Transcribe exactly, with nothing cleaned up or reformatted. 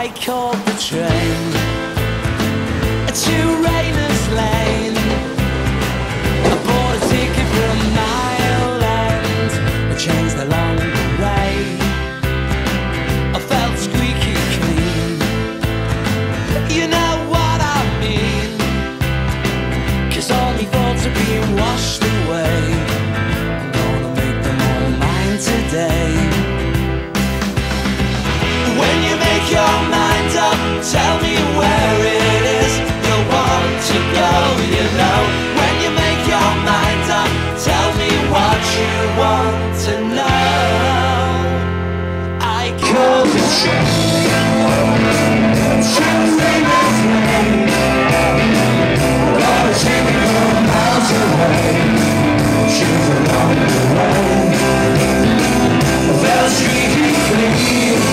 I caught the train to Rayners Lane. I bought a ticket for a mile and I changed along the way. I felt squeaky clean, you know what I mean, 'cause all my thoughts are being washed away. I'm gonna make them all mine today. When you make your mind up, tell me where it is you want to go, you know. When you make your mind up, tell me what you want to know. I call the train to Rayners Lane. Gonna take me from miles away, choose along the way. Felt streaky clean.